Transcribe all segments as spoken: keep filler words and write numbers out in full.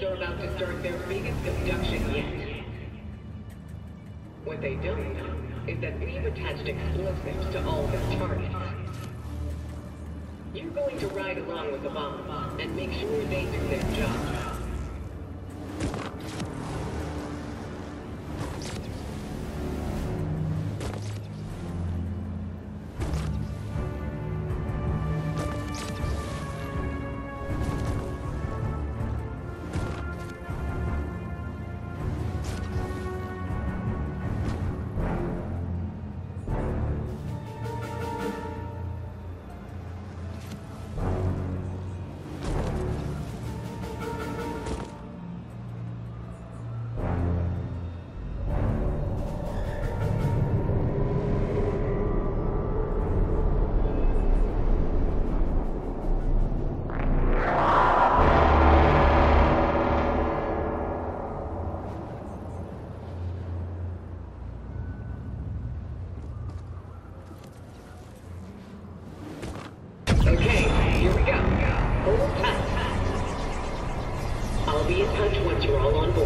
Humans are about to start their biggest abduction yet. What they don't know is that we've attached explosives to all their targets. You're going to ride along with the bomb and make sure they do their job. I'll be in touch once you're all on board.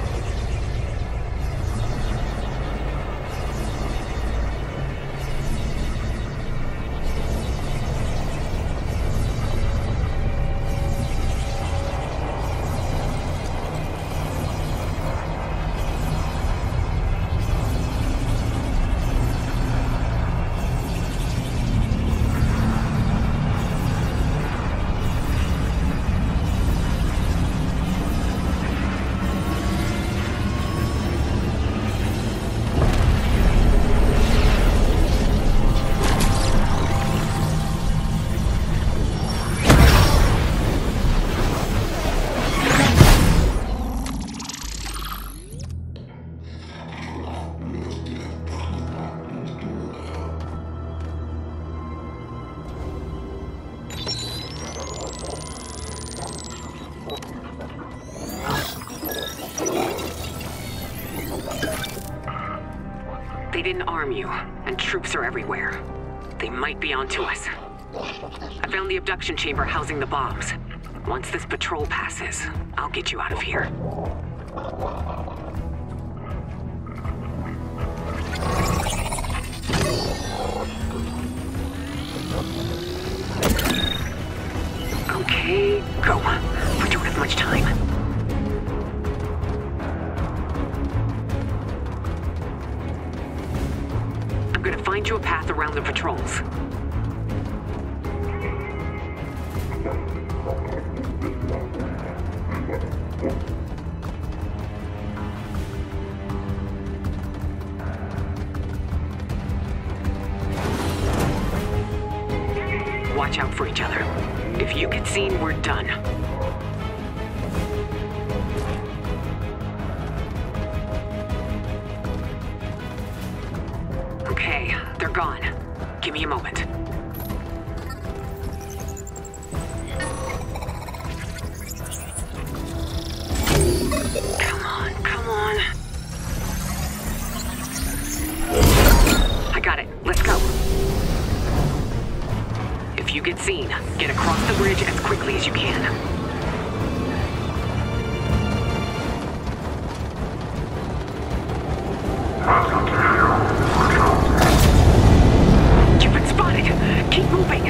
They didn't arm you, and troops are everywhere. They might be onto us. I found the abduction chamber housing the bombs. Once this patrol passes, I'll get you out of here. Okay, go. We don't have much time. I'm gonna find you a path around the patrols. Watch out for each other. If you get seen, we're done. Okay, they're gone. Give me a moment. Come on, come on. I got it. Let's go. If you get seen, get across the bridge as quickly as you can. You've been spotted! Keep moving!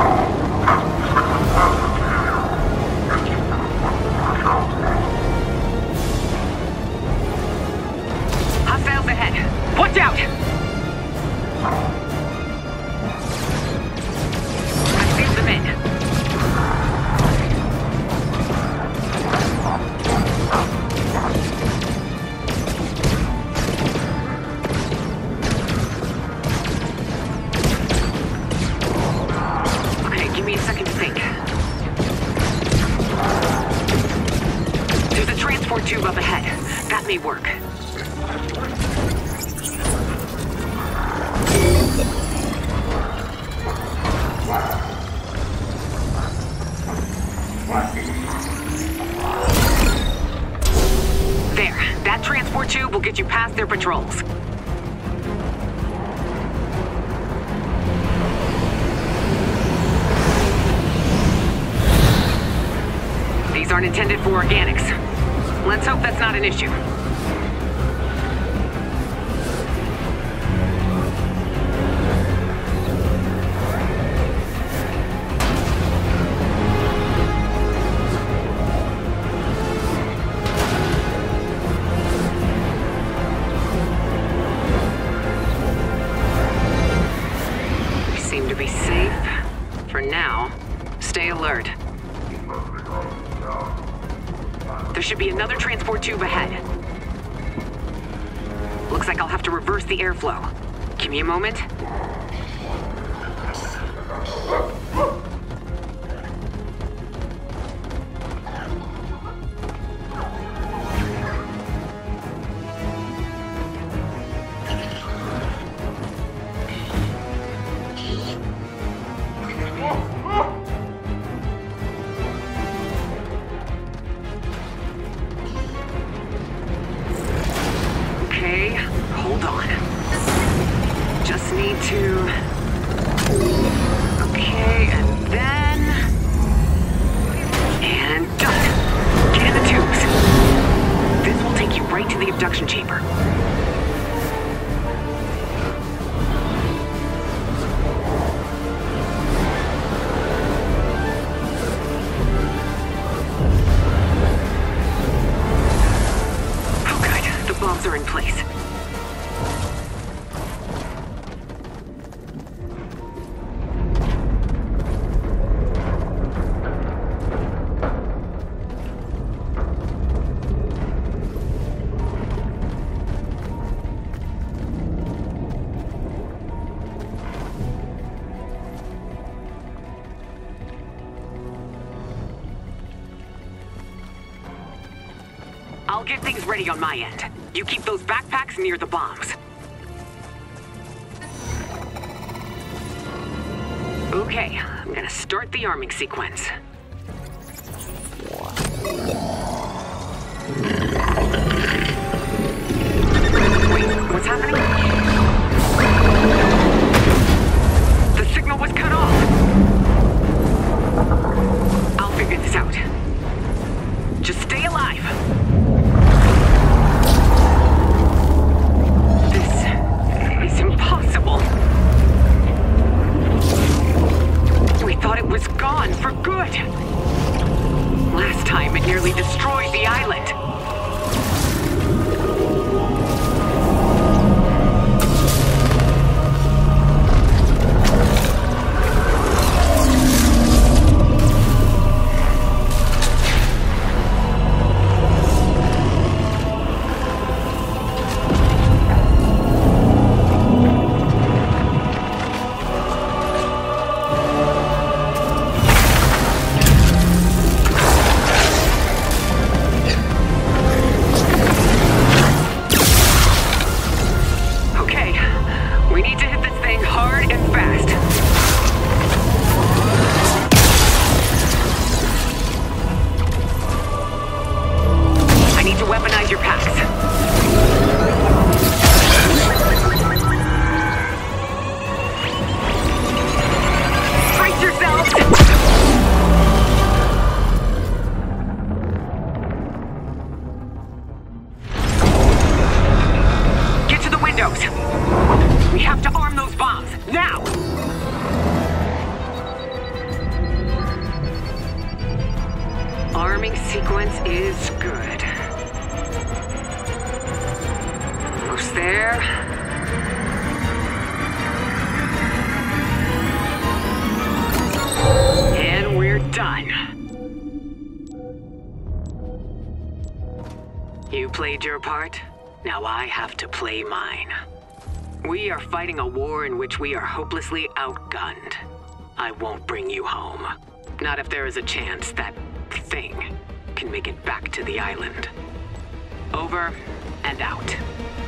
Hostiles ahead! Watch out! I sealed them in. Okay, give me a second to think. There's a transport tube up ahead. That may work. There, that transport tube will get you past their patrols. These aren't intended for organics. Let's hope that's not an issue. We seem to be safe. For now, stay alert. There should be another transport tube ahead. Looks like I'll have to reverse the airflow. Give me a moment. Okay, hold on. Just need to... Okay, and then... And done. Get in the tubes. This will take you right to the abduction chamber. Bombs are in place. I'll get things ready on my end. You keep those backpacks near the bombs. Okay, I'm gonna start the arming sequence. Wait, what's happening? The signal was cut off. I'll figure this out. Just stay alive. Impossible. We thought it was gone for good. Last time it nearly destroyed the island. We have to arm those bombs, now! Arming sequence is good. Almost there. And we're done. You played your part. Now I have to play mine. We are fighting a war in which we are hopelessly outgunned. I won't bring you home. Not if there is a chance that thing can make it back to the island. Over and out.